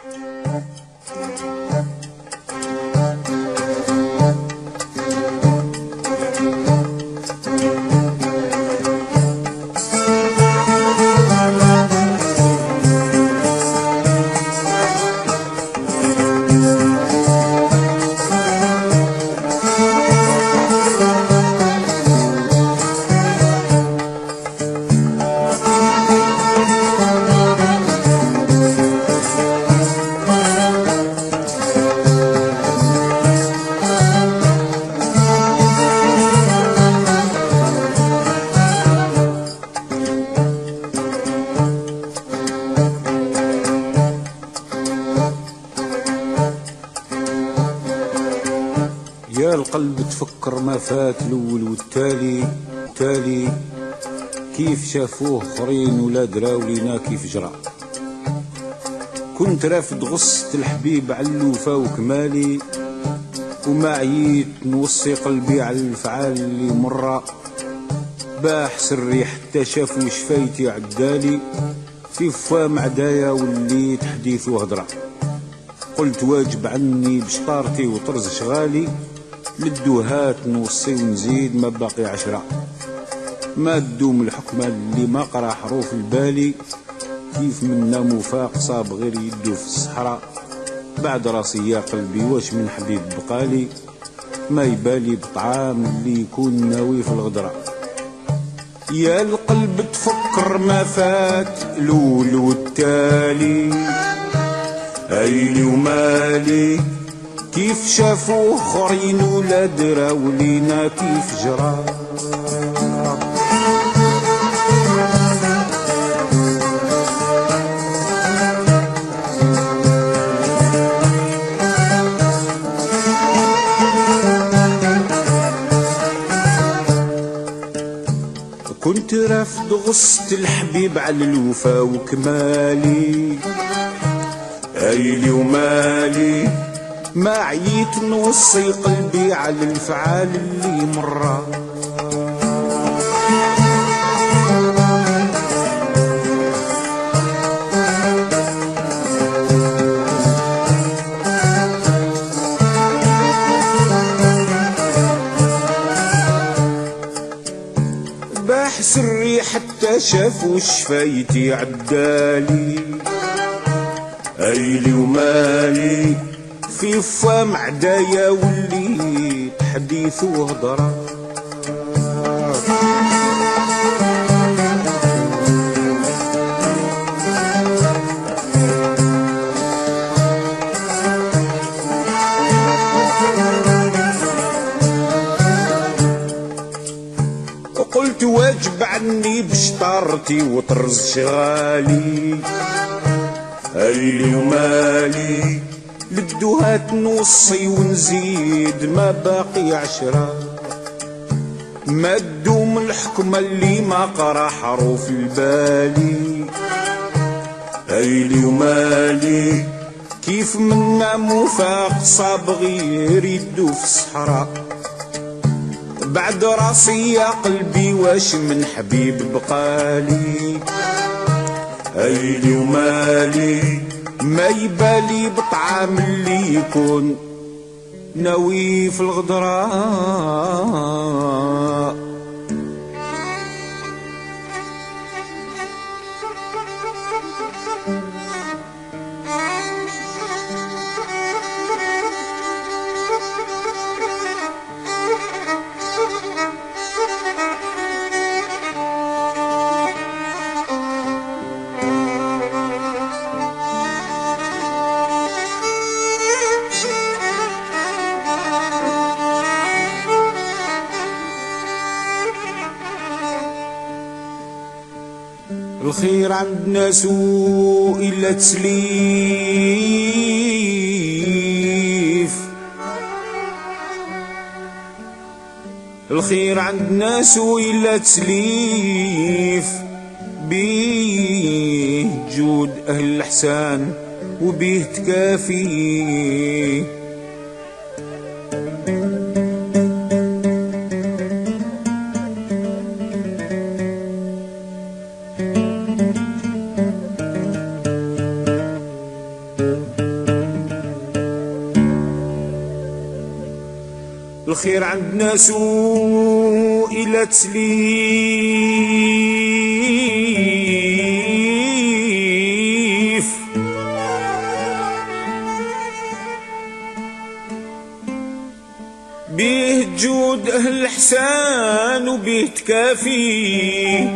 يا القلب تفكر ما فات الاول والتالي تالي، كيف شافوه اخرين ولا دراو لينا كيف جرى. كنت رافد غصة الحبيب على الوفا وكمالي، وما عييت نوصي قلبي على الفعال اللي مرة. باح سري حتى شافو شفايتي عدالي، في فام عدايا وليت حديث وهضرة. قلت واجب عني بشطارتي وطرز شغالي، للدوهات نوصي ونزيد ما باقي 10. ما تدوم الحكمة اللي ما قرا حروف البالي، كيف منا مفاق صاب غير يدو في الصحراء. بعد راسي يا قلبي واش من حبيب بقالي، ما يبالي بطعام اللي يكون ناوي في الغدرة. يا القلب تفكر ما فات الاول والتالي، ايلي ومالي، كيف شافوا اخرين ولا دراو لينا كيف جرى. كنت رافد غصة الحبيب على الوفا وكمالي، ايلي ومالي، ما عييت نوصي قلبي على الفعال اللي مرة. باح سري حتى شافوا شفايتي عدالي، ايلي ومالي، في فام عدايا وليت حديث وهضرة. وقلت واجب عني بشطارتي وطرز شغالي، ايلي ومالي، للدوهات نوصي ونزيد ما باقي 10. ما تدوم الحكمة اللي ما قرا حروف البالي، ايلي ومالي، كيف منا مفاق صاب غير يدو في الصحراء. بعد راسي يا قلبي واش من حبيب بقالي، ايلي ومالي، ما يبالي بطعام اللي يكون ناوي في الغدراء. الخير عندنا سوء إلا تسليف، الخير عندنا سوء إلا تسليف، بيه جود أهل الإحسان وبيه تكافي. الخير عند ناس إلى تسليف، بيه جود أهل الإحسان وبيه تكافي.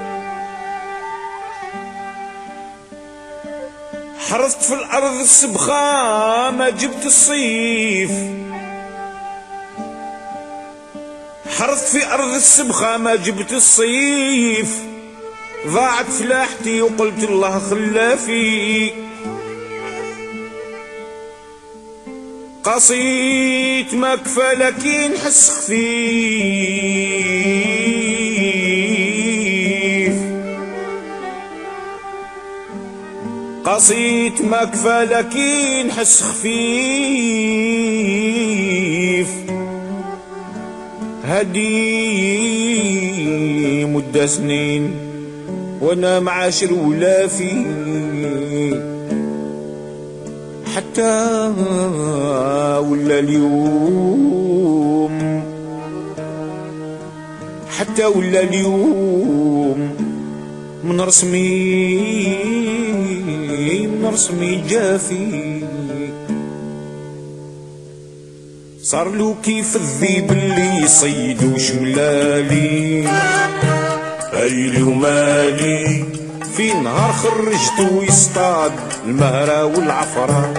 حرثت في الأرض السبخة ما جبت الصيف، حرثت في أرض السبخة ما جبت الصيف، ضاعت فلاحتي وقلت الله خلافي. قصيت ما كفى لكن حس خفيف، قصيت ما كفى لكن حس خفيف. هدي مدة سنين وانا معاشر ولافي، حتى ولا اليوم، حتى ولا اليوم من رسمي جافي. صار له كيف الذيب اللي يصيد وشملالي، ايلي ومالي في نهار خرجته يصطاد المهرة والعفرة.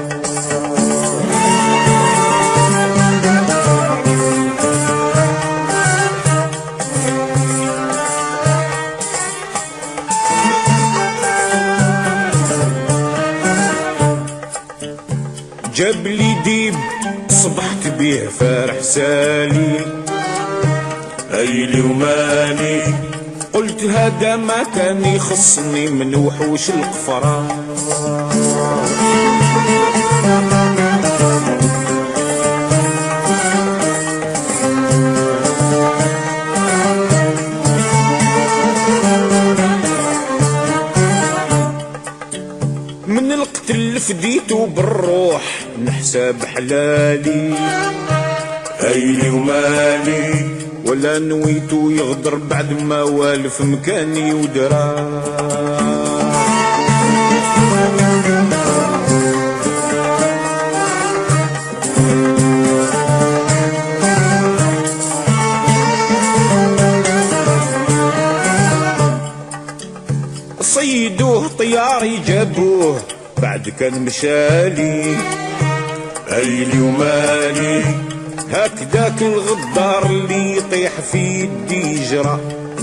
جاب لي ديب صبحت بيه فرح سالي، ايلي ومالي قلت هذا ما كان يخصني من وحوش القفرة. من القتل فديته بالروح نحسب حلالي، ايلي ومالي ولا نويتو يغدر بعد ما والف مكاني ودرا. صيدوه طياري جابوه بعد كان مشالي، ايلي ومالي هكذاك الغدار اللي يطيح في يدي جرى.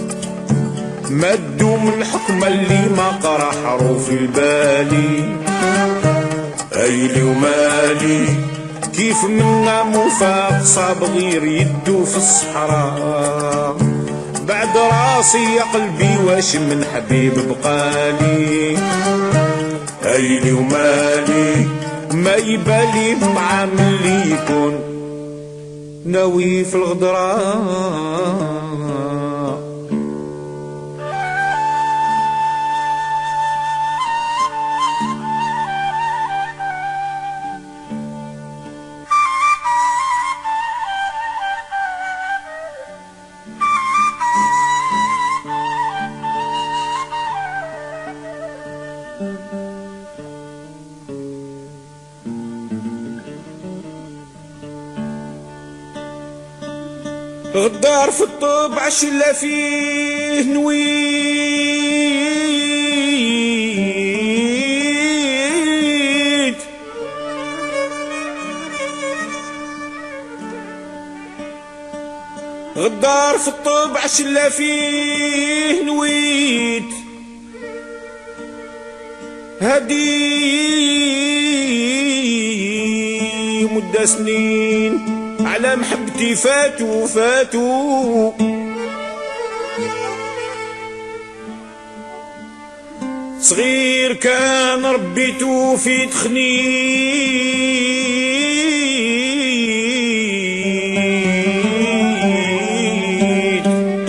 مدوا من الحكمة اللي ما قرا حروف البالي، ايلي ومالي كيف منا مفاق صاب غير يدو في الصحراء. بعد راسي يا قلبي واش من حبيب بقالي، ايلي ومالي ما يبالي مع من اللي يكون ناوي في الغدران. غدار في الطبع شلا فيه نويت، غدار في الطبع شلا فيه نويت. هدي مدة سنين على محبتي فاتوا صغير كان ربيتو في تخنيت.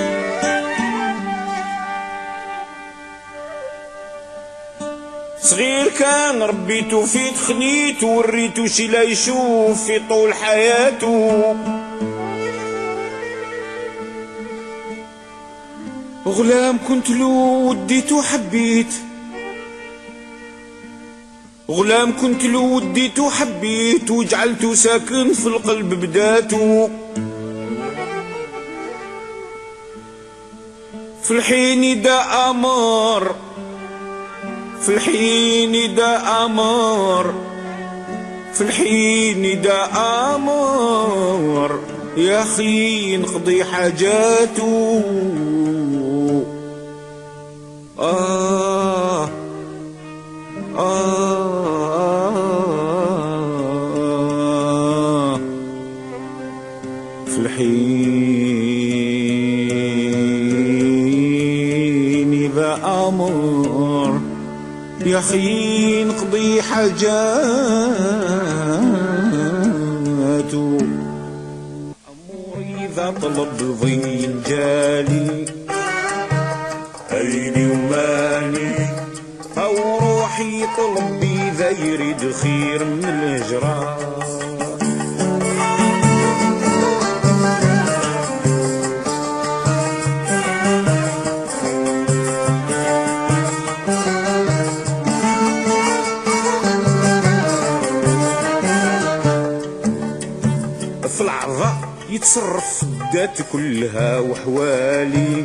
صغير كان ربيتو في تخنيت وريتو شي لا يشوف في طول حياته. غلام كنت له وديت وحبيت، غلام كنت له وديت وحبيت، وجعلته ساكن في القلب بداته، في الحين دا أمر، في الحين دا أمر، في الحين دا أمر، يا أخي نقضي حاجاته. في الحين ذا أمر، يا أخي نقضي حاجاته. أموري ذا طلب ضين جالي، أيدي ومالي أو روحي طلبي ذا يريد خير من الهجرة. في العرضة يتصرف الدات كلها وحوالي،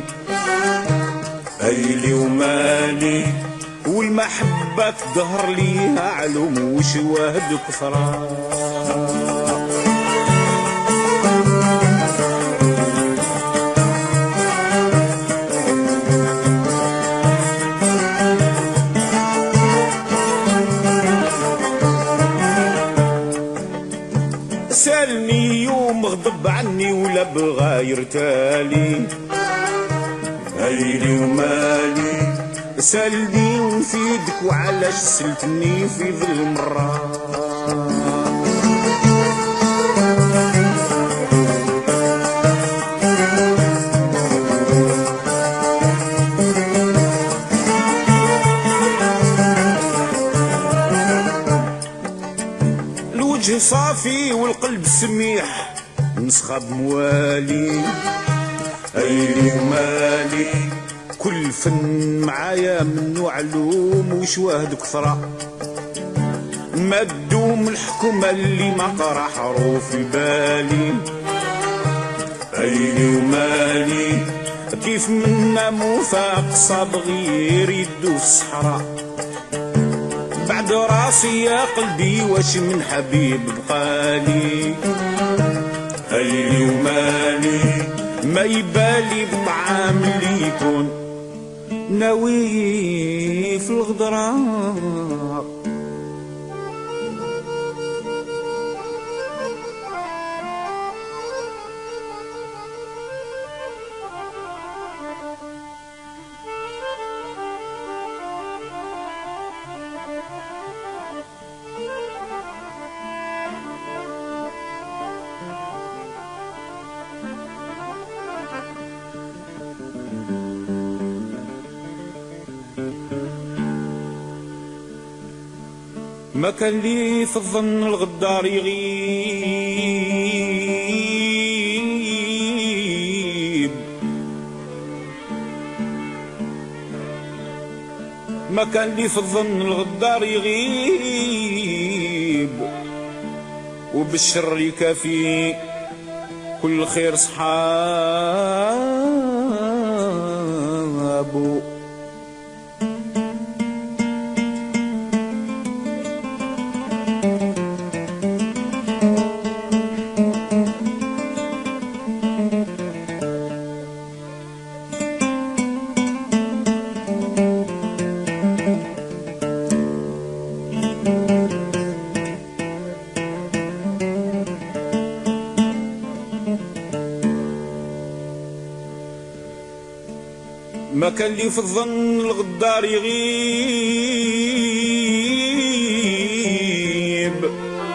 أيلي ومالي والمحبة تظهر ليها علوم وشواهد كثرة. سالني يوم غضب عني ولا بغا يرتالي، أيلي ومالي سالني ونفيدك وعلاش سلتني في ذي المرة. الوجه صافي والقلب سميح نسخة بموالي، أيلي ومالي كل فن معايا منو علوم وشواهد كثرة. ما تدوم الحكومة اللي ما قرا حروف البالي، أيلي ومالي كيف منا موفاق صابغير يدو في الصحراء. بعد راسي يا قلبي واش من حبيب بقالي، أيلي ومالي ما يبالي بطعام اللي يكون ناوي في الغدرة. ما كان لي في الظن الغدار يغيب، ما كان لي في الظن الغدار يغيب، وبالشر يكافي كل خير صحابه. ما كان لي في الظن الغدار يغيب،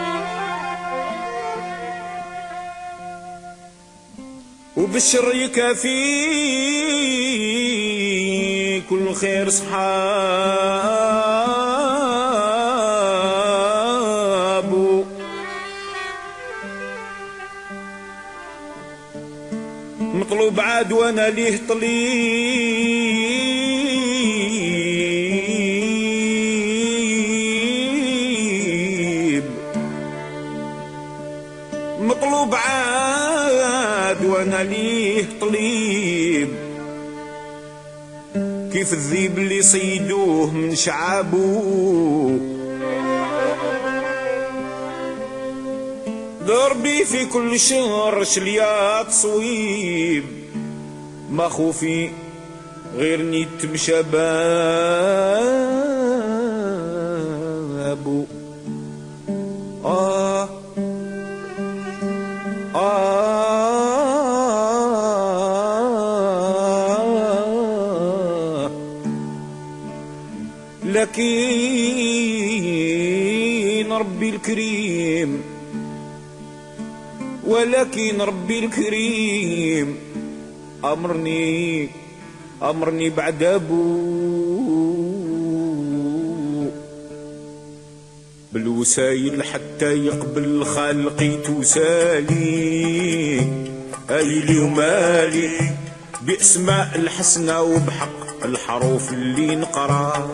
وبالشر يكافي كل خير صحابه. مطلوب عاد وانا ليه طليب، مطلوب عاد وانا ليه طليب، كيف الذيب اللي صيدوه من شعابه، ضربي في كل شهر شليات صويب، ما خوفي غير نيت بشبابه. لكن ربي الكريم، ولكن ربي الكريم أمرني بعد أبو بالوسايل حتى يقبل الخالق توسالي، أيلي ومالي بأسماء الحسنى وبحق الحروف اللي نقرا.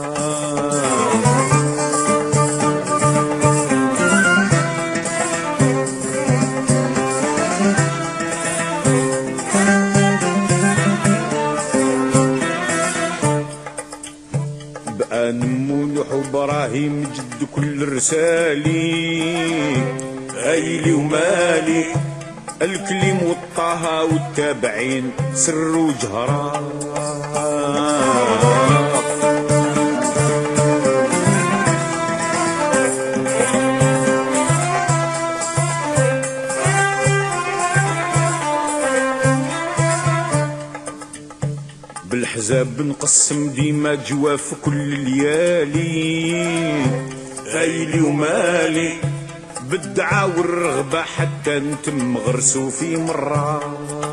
نمونح وبراهيم جد كل رسالي، أيلي ومالي الكلم والطه والتابعين سر وجهرا. بالحزاب نقسم ديما جواف كل ليالي، أيلي ومالي بالدعاء والرغبة حتى نتم غرسو في مرة.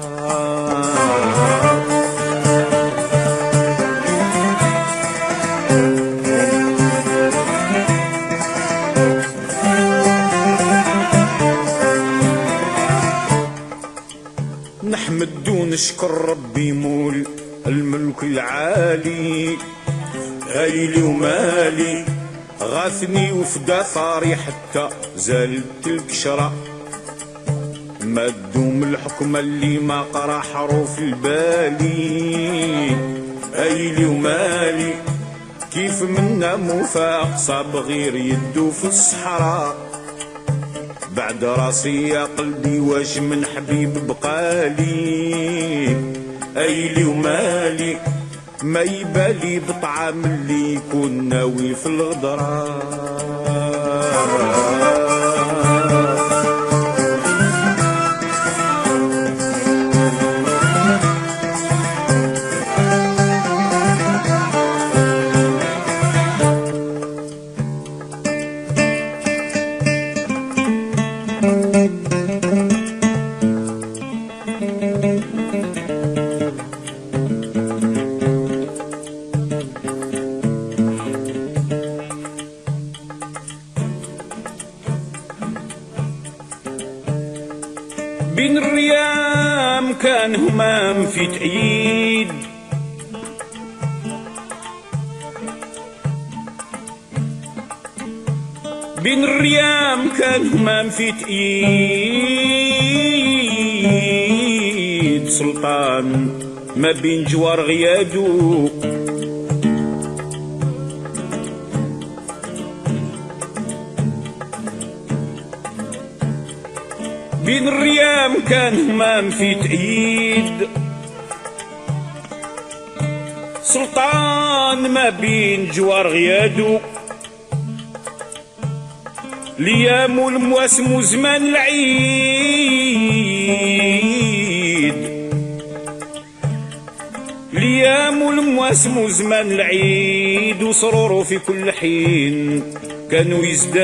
نحمد ونشكر ربي مول الملك العالي، أيلي ومالي غاثني وفدا ثاري حتى زالت الكشرة، ما تدوم الحكمة اللي ما قرا حروف البالي، أيلي ومالي كيف منا مفاق صاب غير يدو في الصحراء، بعد راسي يا قلبي واش من حبيب بقالي، أيلي ومالي ما يبالي بطعام اللي يكون ناوي في الغدرة. بين الريام كان همام في تأييد، بين الريام كان همام في تأييد، سلطان ما بين جوار غيادو، بين الريام كان همام في تأييد، سلطان ما بين جوار غيادو، ليام والمواسم وزمان العيد، ليام والمواسم وزمان العيد، وسرور في كل حين كانوا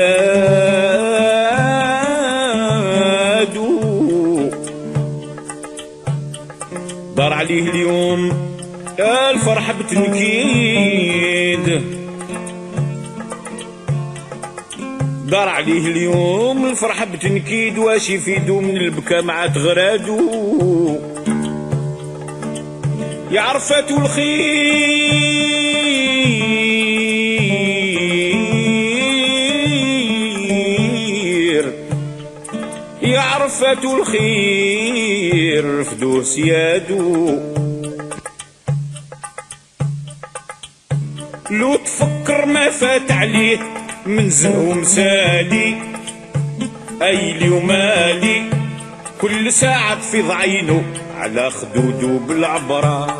يزدادوا. دار عليه اليوم الفرحة بتنكيد، دار عليه اليوم الفرحة بتنكيد، واش يفيدو من البكا مع تغرادو. يا عرفة الخير يا عرفة الخير فدوه سيادو لو تفكر ما فات عليه من زهو مسالي ايلي ومالي كل ساعة تفيض عينو على خدودو بالعبرة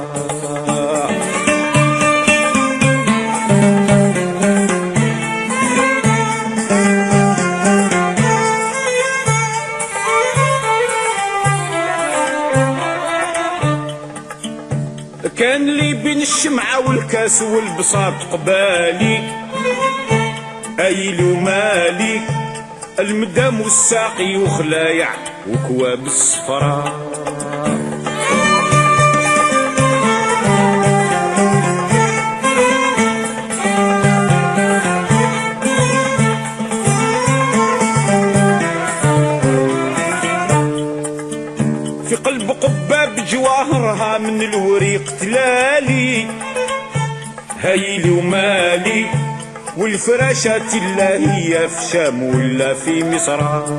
كان لي بين الشمعة والكاس والبساط قبالي ايلي ومالي المدام والساقي وخلايع وكواب الصفرا في قلب قباب جواهرها من الوريق تلالي هايلي ومالي والفراشات اللي هي في شام ولا في مصر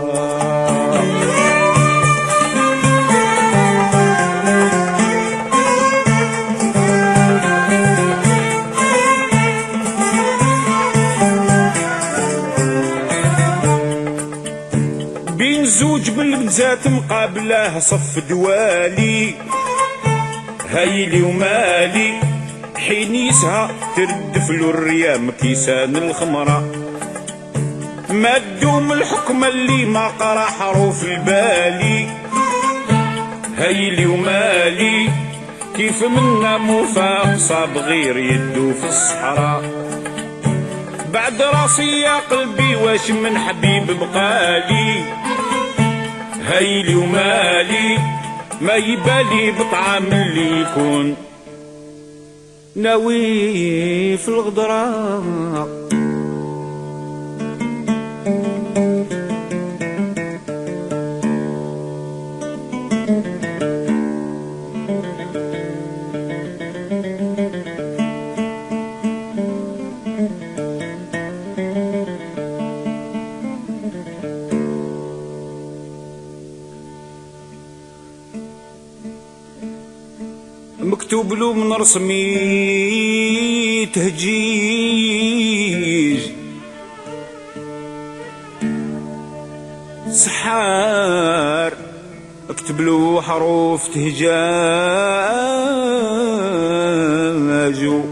بين زوج بالبنزات مقابله صف دوالي هايلي ومالي حين يسهى تردف له الريام كيسان الخمرة ما تدوم الحكمة اللي ما قرا حروف البالي هايلي ومالي كيف منا مفاق صاب غير يدو في الصحراء بعد راسي يا قلبي واش من حبيب بقالي هايلي ومالي ما يبالي بطعام اللي يكون ناوي في الغدرة مكتوب له من رسمي تهجيج سحار اكتب له حروف تهجاجو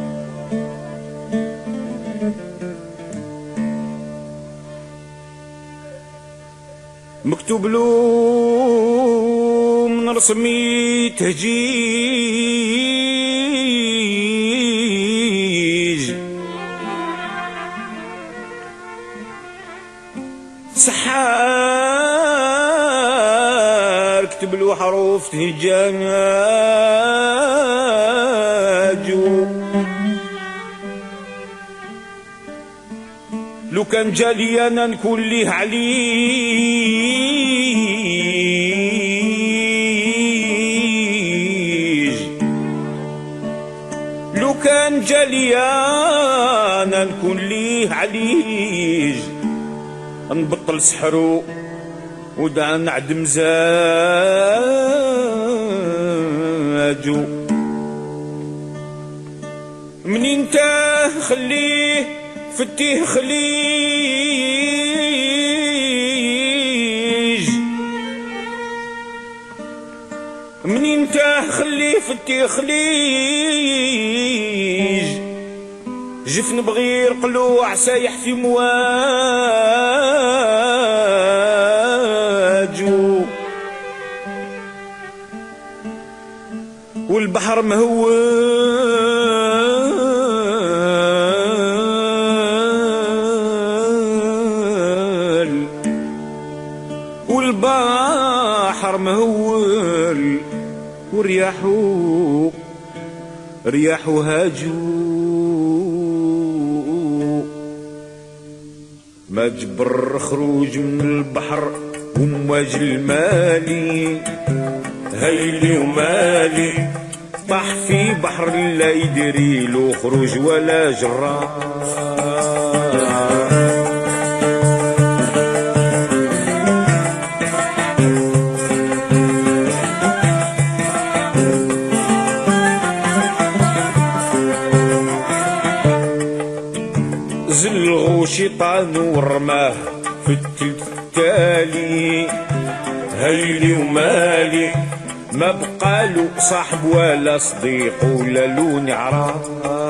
مكتوب له من رسمي تهجيج سحار اكتب له حروف تهجاجو لو كان جالي انا نكون ليه عليج لو كان جالي انا نكون ليه عليج نبطل سحرو ودع نعدم زاجو منين تاه خليه فتيه خليج منين تاه خليه فتيه خليج جفن بغير قلوع سايح في مواجو والبحر مهول والبحر مهول ورياحو هاجو ما جبر خروج من البحر ومواج المالي هايلي ومالي طاح في بحر لا يدري له خروج ولا جرار. زلغو شيطان ورماه في التلت التالي، هيلي ومالي ما بقالو صاحب ولا صديق ولا لون عرار.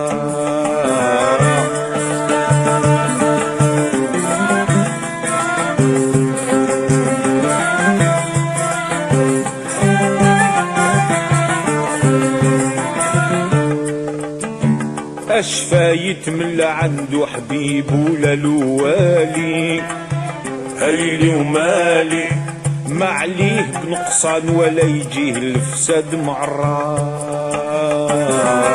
اشفايت من لا عنده حبيب ولا لوالي، هيلي ومالي ما عليه بنقصان ولا يجيه الفساد معرار.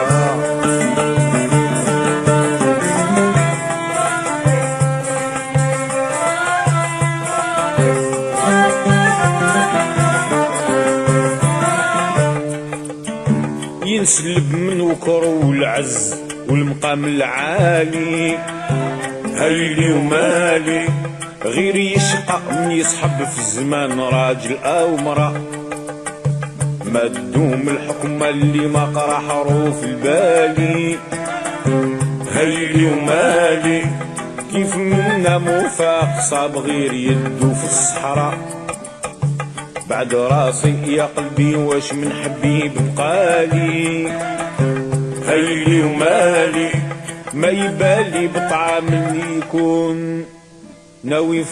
ينسلب من وكرو العز والمقام العالي، هيلي ومالي غير يشقى من يصحب في الزمان راجل او مرأة. ما تدوم الحكمة اللي ما قرا حروف البالي، هيلي ومالي كيف منا موفاق صاب غير يدو في الصحراء. بعد راسي يا قلبي واش من حبيب بقالي، هيلي ومالي ما يبالي بطعام اللي يكون ناوي في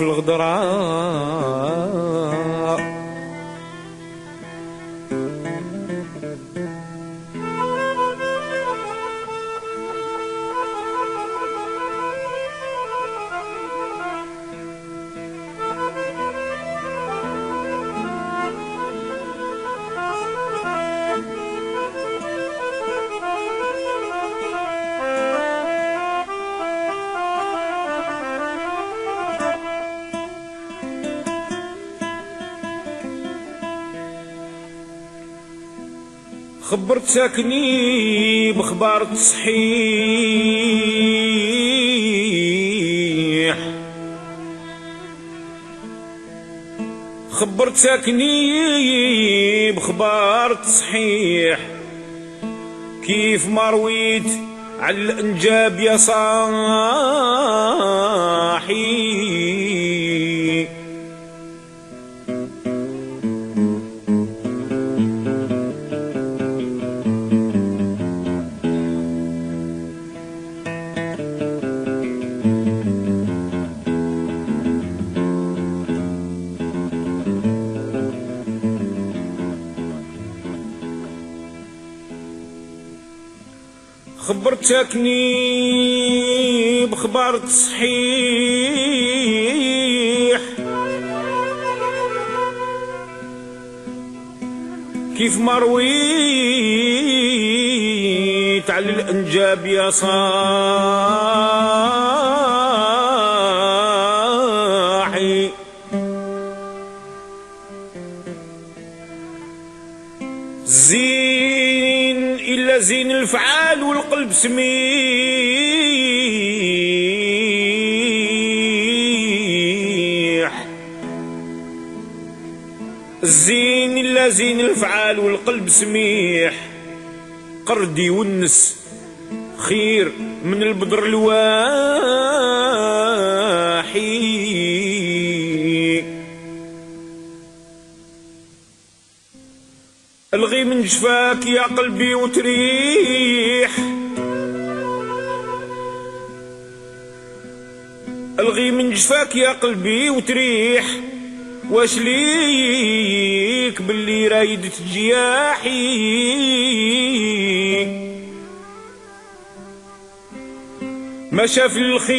الغدراء. خبرت ساكني بخبار تصحيح، خبرت ساكني بخبار تصحيح، كيف ما رويت على الانجاب يا صاحي. خبرت ساكني بخبار تصحيح، كيف ما رويت على الانجاب يا صاحي. زين إلا زين الفعال والقلب سميح، زين إلا زين الفعال والقلب سميح. قردي والنس خير من البدر الواحي. الغي من جفاك يا قلبي وتريح، الغي من جفاك يا قلبي وتريح. واش ليك باللي رايد تجياحي، ما شاف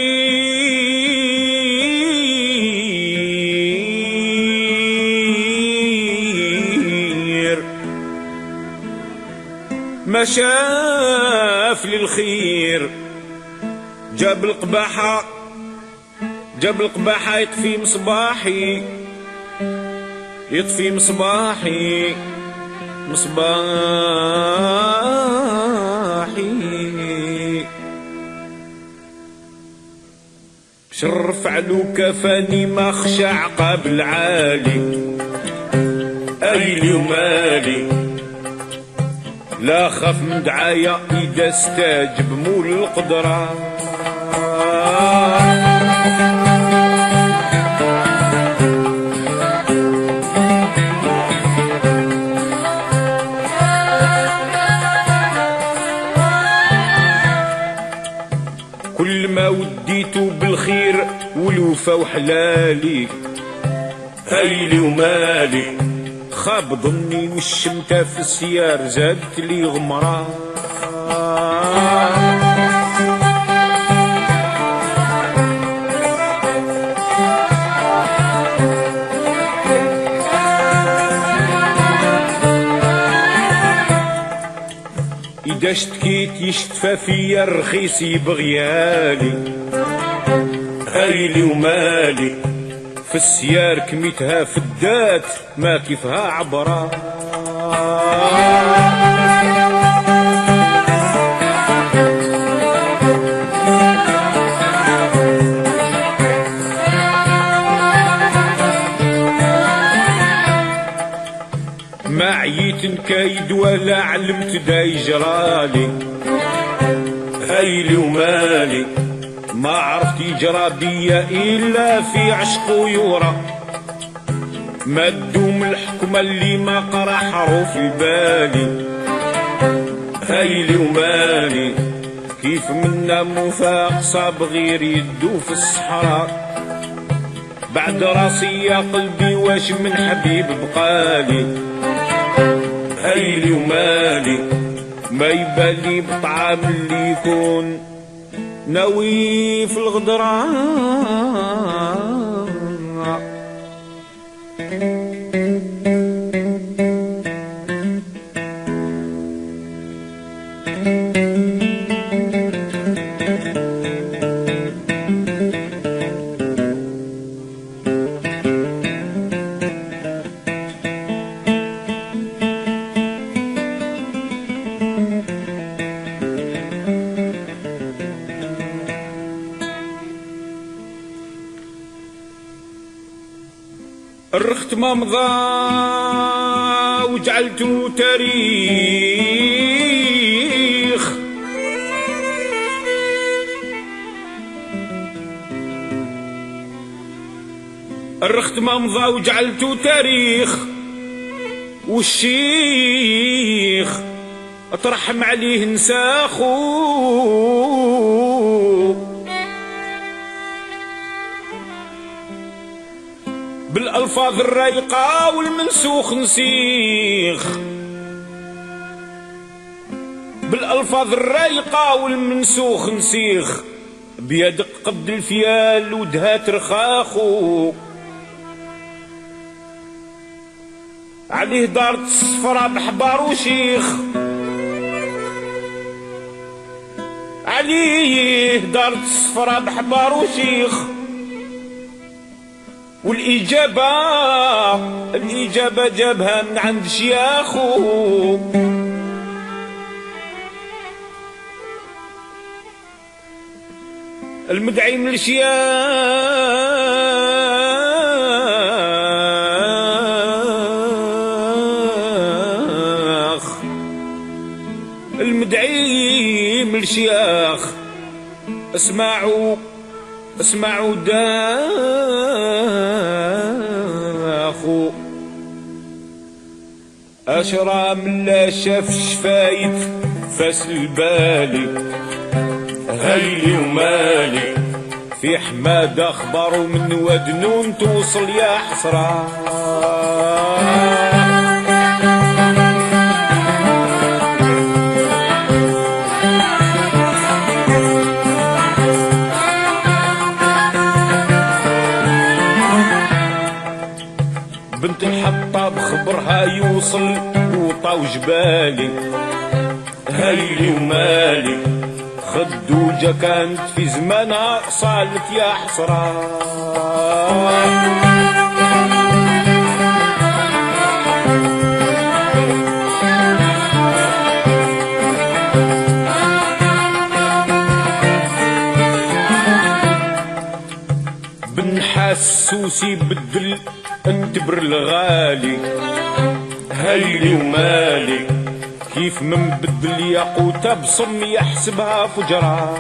الخير، ما شاف للخير. جاب القباحة، جاب القباحة يطفي مصباحي، يطفي مصباحي. مصباحي شرف علو كفاني ما خشى عقاب العالي ايلي ومالي لا خاف من دعاية اذا استاجب مول القدرة كل ما وديتو بالخير والوفا وحلالي هايلي ومالي خاب ظني والشمتة في السيار زادت لي غمرة إذا اشتكيت يشتفى فيا الرخيص يبغيالي هايلي ومالي في السيار كميتها فدات ما كيفها عبرة ما عييت نكايد ولا علمت دا يجرالي هايلي ومالي ما عرفت يجرى بيا إلا في عشق ويورا ما تدوم الحكمة اللي ما قرا حروف البالي هايلي ومالي كيف منا مفاق صاب غير يدو في الصحراء بعد راسي يا قلبي واش من حبيب بقالي هايلي ومالي ما يبالي بطعام اللي يكون ناوي في الغدرة الرخت ما مضى وجعلته تاريخ الرخت ما مضى وجعلته تاريخ والشيخ اترحم عليه نساخو بالألفاظ الرايقة والمنسوخ نسيخ بالألفاظ الرايقة والمنسوخ نسيخ بيدق قد الفيال ودهات رخاخو عليه دارت الصفرة بحبار وشيخ عليه دارت الصفرة بحبار وشيخ والإجابة جابها من عند شياخو المدعي من الشياخ المدعي من الشياخ اسمعوا داخو أشرى من لا شاف شفايت فاس البالي هايلي ومالي في حماد أخبار من ودنون توصل يا حسرة بنت الحطاب خبرها يوصل وطاو جبالي هايلي ومالي خدوجة كانت في زمانها صالت يا حسرة بن حسوسي بدل انتبر الغالي هلي ومالي كيف من بدل ياقوتة بصم يحسبها فجرة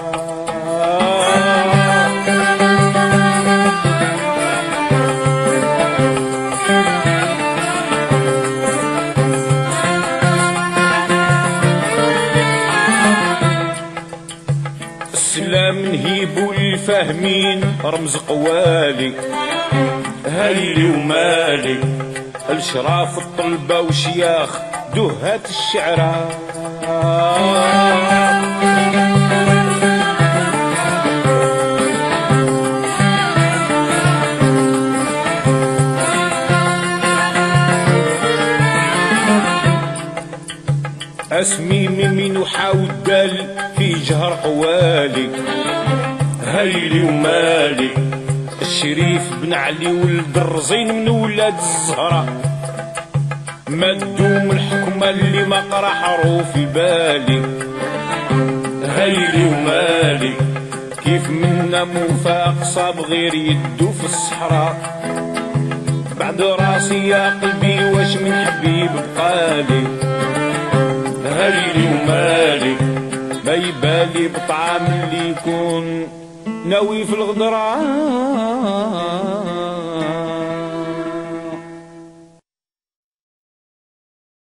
السلام نهيبو الفاهمين رمز قوالي هلي ومالي الشراف الطلبة وشياخ دهات الشعراء اسمي ميمين وحاود دال في جهر قوالي هلي ومالي الشريف بن علي ولد الرزين من ولاد الزهرة ما تدوم الحكمة اللي ما قرا حروف بالي هلي ومالي كيف منا موفاق صاب غير يدو في الصحراء بعد راسي يا قلبي واش من حبيب بقالي هلي ومالي ما يبالي بطعام اللي يكون ناوي في الغدران